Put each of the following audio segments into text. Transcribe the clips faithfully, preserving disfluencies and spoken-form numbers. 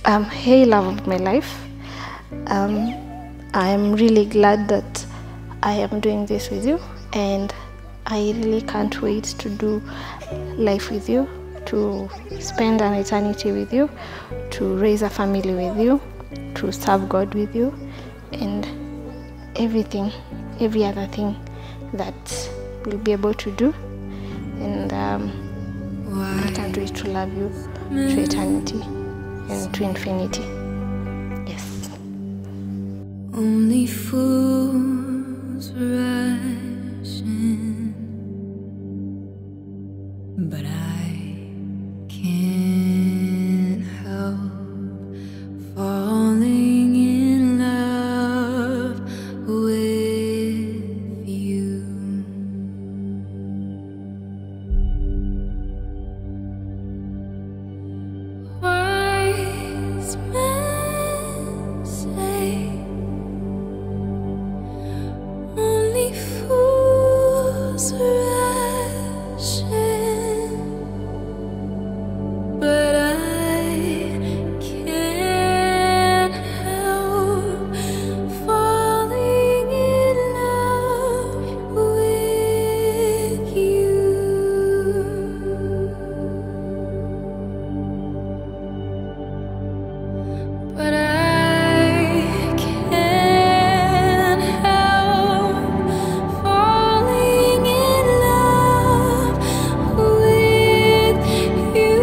Um, hey, love of my life. Um, I'm really glad that I am doing this with you, and I really can't wait to do life with you, to spend an eternity with you, to raise a family with you, to serve God with you, and everything, every other thing that we'll be able to do. And um, I can't wait to love you to eternity and to infinity. Yes. Only fools rush in, but I can't help falling in love with you. Wise men say only fools rush in, but I can't help falling in love with you. But I can't help falling in love with you.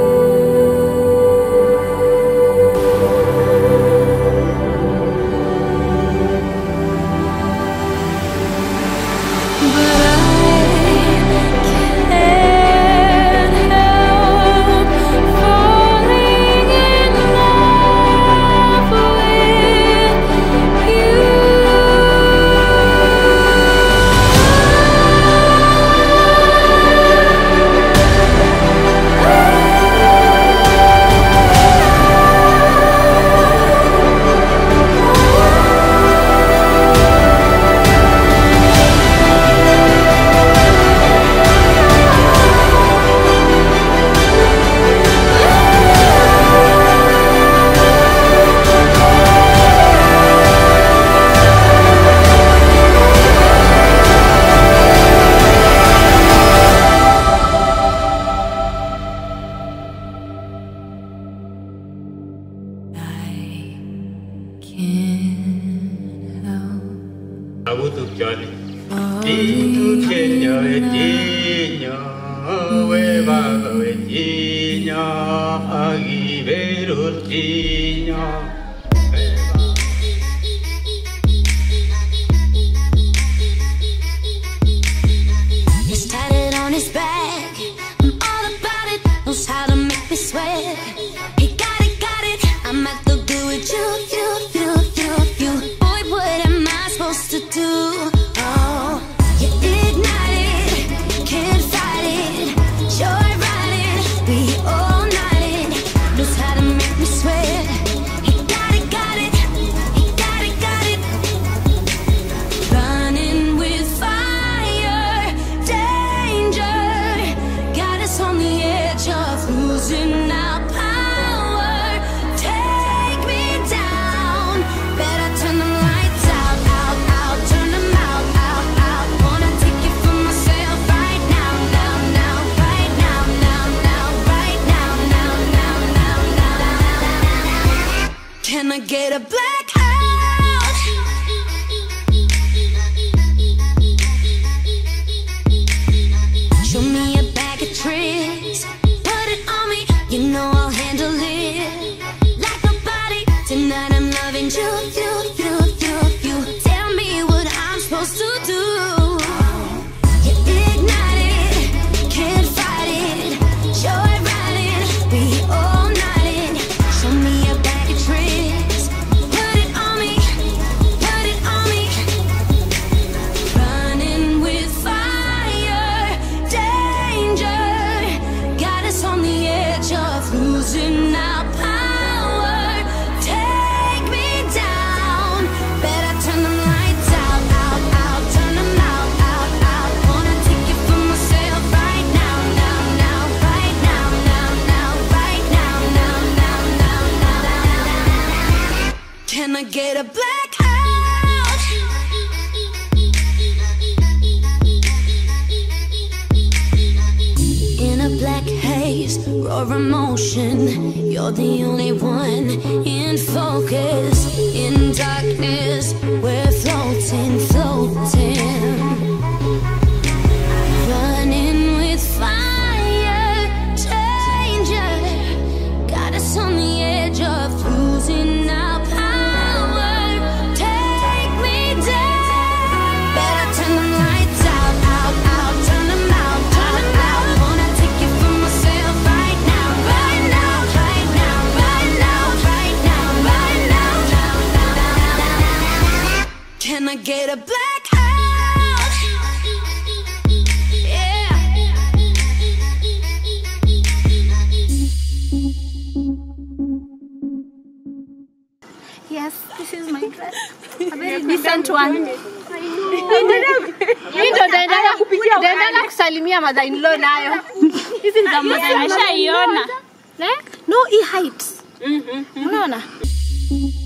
But I can't help falling in love with He's tatted on his back. I'm all about it. Knows how to make me sweat. He got it, got it. I'm at the good with you, you, you, you, you. Boy, what am I supposed to do? Oh, you ignite it, can't fight it. Joy riding, we all night it. Knows how to make me sweat. He got it, got it. He got it, got it. Running with fire, danger. Got us on the edge of losing our power. Take me down. Better turn the lights out, out, out. Turn them out, out, out. Wanna take it for myself right now, now, now. Right now, now, now. Right now, now, now, now, now, now. Can I get a black out? Show me a bag of tricks. Put it on me, you know I'll handle it. Like a body, tonight I'm loving you, you, you, you, you. Tell me what I'm supposed to do. You ignite it, can't fight it. Joy riding, we all night it. Show me a bag of tricks. Put it on me, put it on me. Running with fire, danger. Got us on the edge of losing our power. Take me down. Better turn the lights out, out, out. Turn them out, out, out. Wanna take it for myself right now, now, now. Right now, now, now. Right now, now, now, now, now, get a blackout? In a black haze, raw emotion, you're the only one in focus. In darkness, we're floating, floating, running with fire, danger, got us on the edge of losing our power. Take me down. Better turn the lights out, out, out, turn them out, turn them out. Wanna take it from myself right now, right now, right now, right now, right now, right now. Can I get a blackout? Yeah. Yes, this is my dress. A very decent one. I know. Mimi ndo naenda kupikia naenda kusalimia mother-in-law nayo. Hizi za mother-in-law. Ashaiona. Eh? No, he hides. Mhm. Unaona?